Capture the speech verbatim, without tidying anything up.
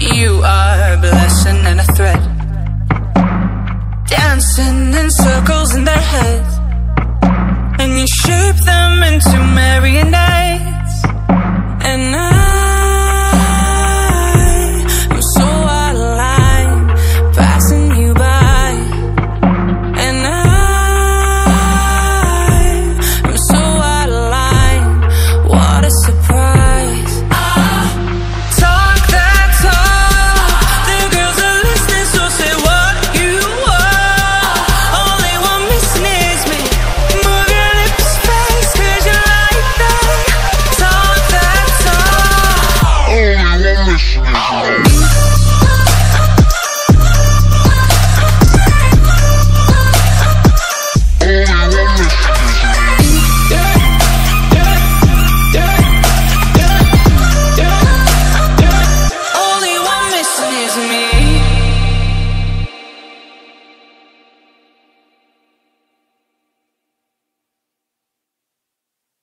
You are a blessing and a threat, dancing in circles in their heads, and you shape them into marionettes. And I, I'm so out of line, passing you by. And I, I'm so out of line, what a surprise. Talk that talk, the girls are listening, so say what you want. Only one missing is me. Move your lips fast, cause you like that. Talk that talk. Only one missing is me.